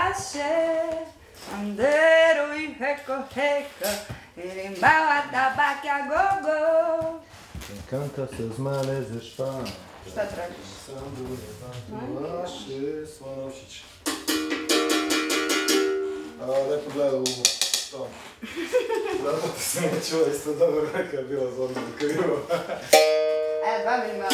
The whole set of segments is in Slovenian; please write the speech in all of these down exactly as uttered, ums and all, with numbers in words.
ashe, Andero y heco heca, Irimbau atabaque a gogo. Quem canta seus males está. Šta tražiš? Vaše Slanovčić. Lepo gleda u to. Zato ti se ne čuva isto dobro, neka je bila zorno krivo. E, bavi ima.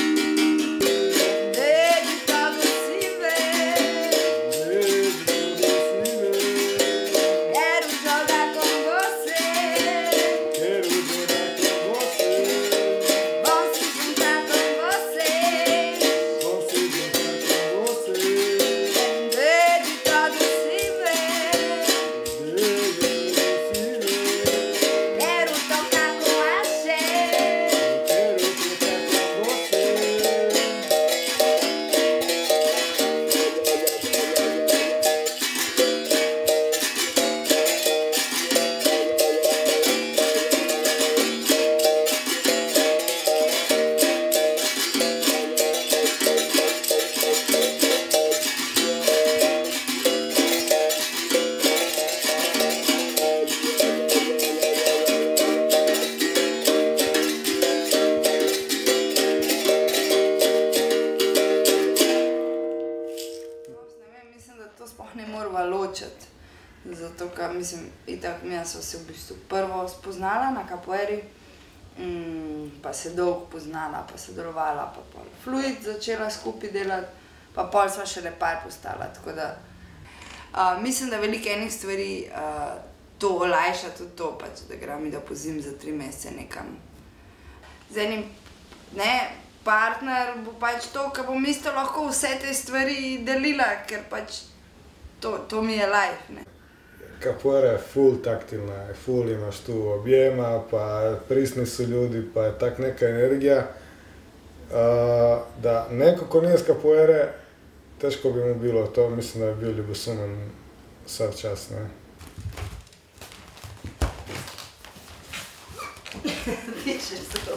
Ločiti, zato ker mislim, itak mi sva se v bistvu prvo spoznala na kapoeri, mm, pa se dolgo poznala, pa sodelovala, pa pol fluid začela skupaj delati, pa pol sva šele par postala, tako da uh, mislim, da veliko enih stvari uh, to olajša tudi to, pač, da grem mi da pozim za tri mesece nekam. Z enim, ne, partner bo pač to, ker bom isto lahko vse te stvari delila, ker pač To, to mi je life, ne. Capoeira je ful taktilna, ful imaš tu objema, pa prisni su ljudi, pa je tak neka energija, uh, da neko ko nije s capoeire, teško bi mu bilo to, mislim da bi bio ljubosumen sav čas, ne. Dičeš to.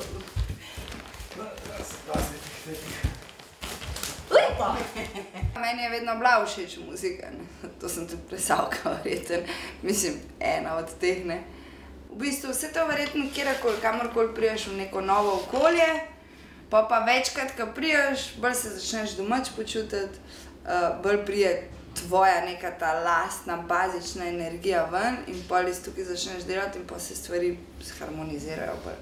Meni je vedno bila všeč muzika, ne. To sem tudi plesalka, verjetno. Mislim, ena od teh, ne. V bistvu vse to verjetno kjerkoli, kamorkoli priješ v neko novo okolje, pa pa večkrat, ko priješ, bolj se začneš domač počutiti, uh, bolj prije tvoja neka ta lastna, bazična energija ven in pol iz tukaj začneš delati in pa se stvari zharmonizirajo bolj.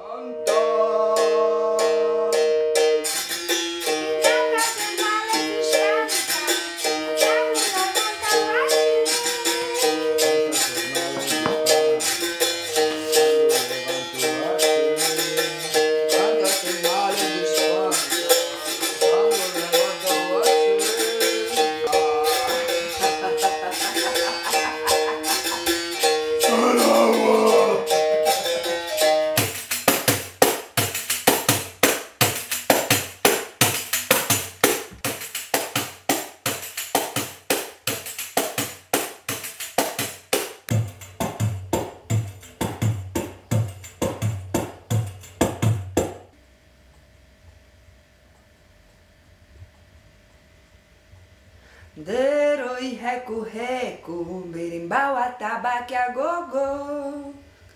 Dero i heku heku, berimbau atabaque a gogo.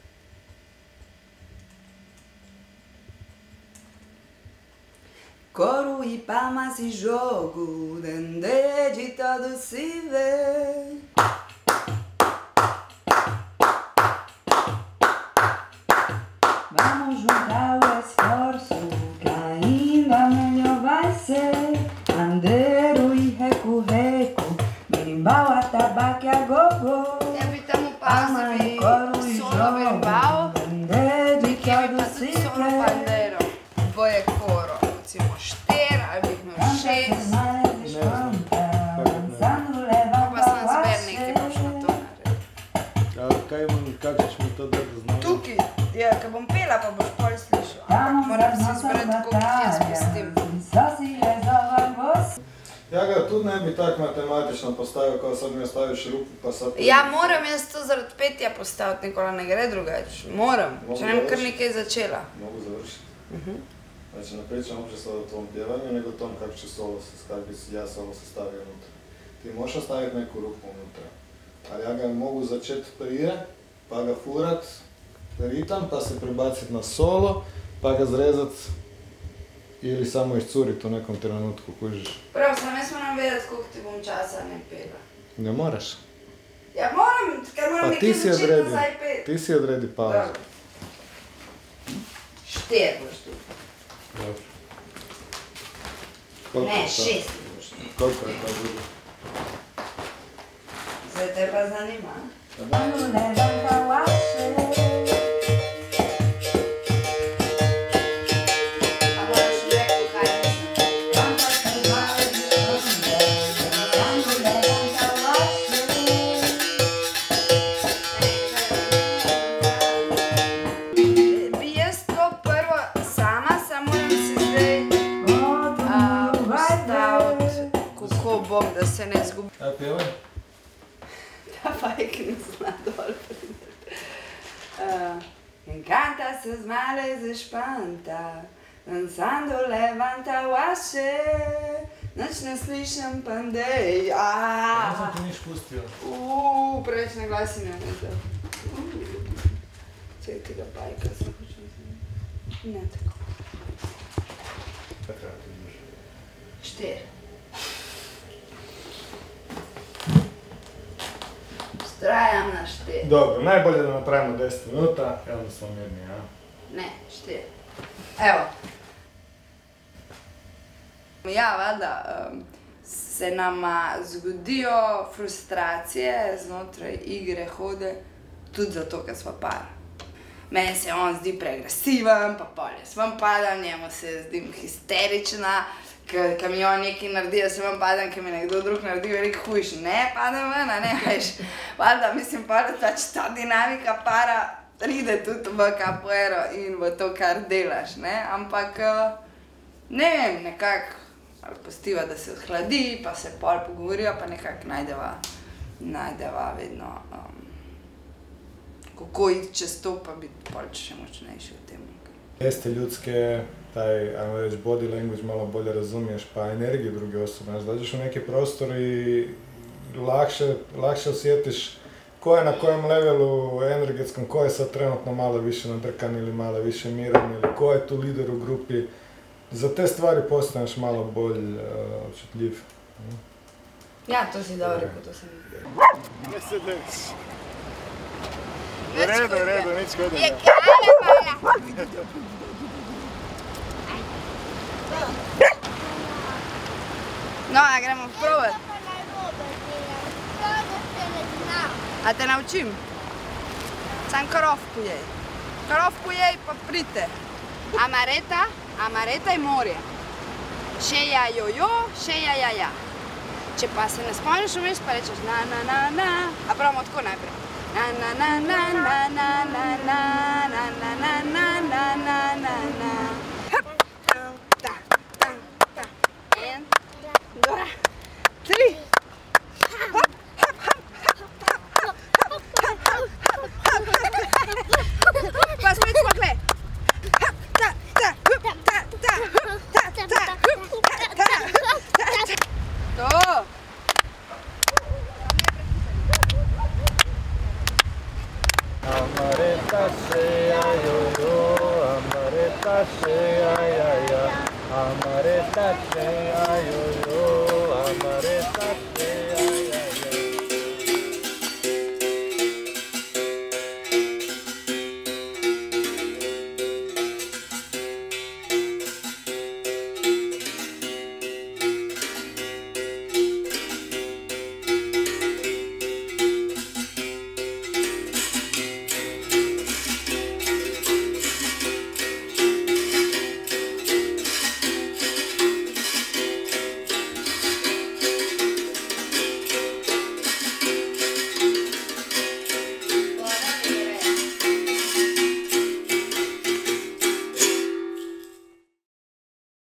Coro e palmas e jogo, dendê de todo se vê. Vamos juntar o esforço, que ainda melhor vai ser. Andero e recu recu, berimbau atabaque a gogo. Evitamos o passo de solo verbal de que evitamos solo pandeiro. Boje koro, recimo štir ali bih imel šest. Pa sem zber nekaj boš na to naredil. Kak ćeš mi to dati znati? Tukaj, ja, ko bom pela pa boš pol slišal. Ampak moram si izbrati, koliko jaz pustim. Ja ga tudi ne bi tako matematično postavil, ko sad mi ostaviš rupu pa sad... Ja, moram jaz to zaradi petja postaviti, nikola ne gre drugače. Moram, če ne bom kar nekaj začela. Mogu završiti. Znači, ne pričam uopće sad o tvom pjevanju, nego o tom kako će solo se staviti, ja solo se stavio unutra. ti možeš ostaviti neku ruku unutra. Ali ja ga mogu začeti prije, pa ga furat ritam, pa se prebaciti na solo, pa ga zrezat ili samo izcurit u nekom trenutku, kužiš. Prav, sam jaz moram vedeti koliko ti bom časa ne pela. Ne moraš. Ja moram, ker moram Pa nekaj ti si začeti odredi, nazaj pet. ti si odredi pauzu. Dobro. Štir boš tu. Dobro. Koliko Ne, je to? šest boš tu. Koliko je to bilo? Zdaj te pa zanima. Quando levanta o axé, A moraš reči, kaj mislim. canta as malas escondidas. Quando levanta o axé, Bi jaz to prvo sama, samo moram si zdaj todo a, mundo vai ver. postaviti, kako bom, da se ne zgubim. Ja, pjevaj. Ta fajk ne zna dol priti. Uh, Encanta sus males espanta, danzando levanta o axé, noč ne slišim pandej. Ja sam ti niš pustio. Uuu, preveč na glasi ne vedel. Čekaj tega pajka sem hočela znati. Ne tako. Takrat ti duže. Štir. Strajam na štir. Dobro, najbolje da napravimo deset minuta, i onda smo mirni, ja? Ne, štir. Evo. Ja, valjda, um, se nama zgodijo frustracije znotraj igre hode, tudi zato, ker smo par. Meni se on zdi preagresiven, pa pol jaz vam padam, njemu se zdim histerična, ker mi on nekaj naredi, jaz vam padam, ker mi nekdo drug naredi veliko hujš. Ne, padam ven, a ne, veš. Valjda, mislim pa, da pač ta dinamika para pride tudi v capoeiro in v to, kar delaš, ne, ampak ne vem, nekako ali pustiva, da se odhladi, pa se pol pogovorijo, pa nekako najdeva, najdeva vedno, um, kako iti čez to, pa biti pol še močnejši v tem. Jeste ljudske, taj, ajmo reći, body language malo bolje razumiješ, pa energiju druge osobe. Znači, dođeš u neki prostor i lakše, lakše osjetiš ko je na kojem levelu energetskom, ko je sad trenutno malo više nadrkan ili malo više miran, ili ko je tu lider u grupi. Za te stvari postaneš malo bolj uh, očitljiv. Ja, to si dobro rekel, to sem Ne se deci. U redu, u redu, nič škoda. Je kale, hvala! No, a gremo probat. A te naučim? Sam krov pojej. Krov pojej pa prite. Amareta, amareta je morje. Šeja jojo, šeja jaja. Če pa se ne spomniš vmes, pa rečeš na na na na. A pravimo tako najprej. Na na na na na na na na na na na na na na na na. Hop, ta, ta, ta. En, dva, tri. Hop, hop, hop, hop, hop, hop, hop, hop, hop. Pa spet skokle. Hop, ta, ta, hop, ta, ta, hop, ta, ta, hop, ta, ta, hop, ta, ta. To. Amareta sea yo yo, amareta sea ya ya, amareta sea yo yo.